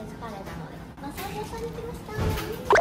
疲れたのでマッサージ屋さんに来ました。